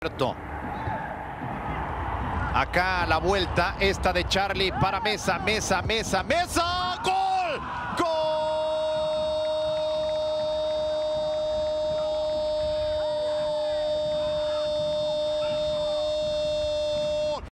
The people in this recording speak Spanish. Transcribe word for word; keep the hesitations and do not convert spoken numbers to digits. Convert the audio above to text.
Acá la vuelta, esta de Charlie para Mesa, Mesa, Mesa, Mesa, ¡gol!